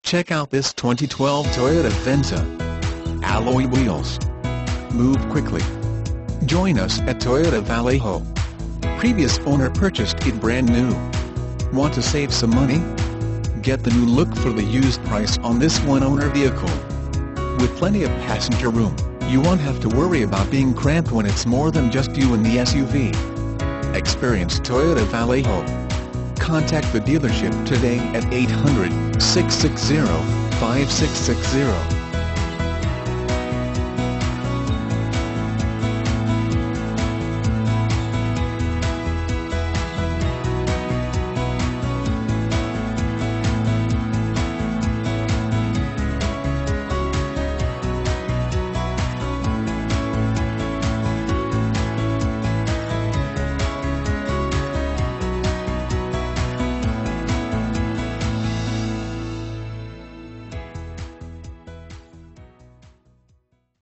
Check out this 2012 Toyota Venza. Alloy wheels. Move quickly. Join us at Toyota Vallejo. Previous owner purchased it brand new. Want to save some money? Get the new look for the used price on this one-owner vehicle. With plenty of passenger room, you won't have to worry about being cramped when it's more than just you and the SUV. Experience Toyota Vallejo. Contact the dealership today at 800-660-5660.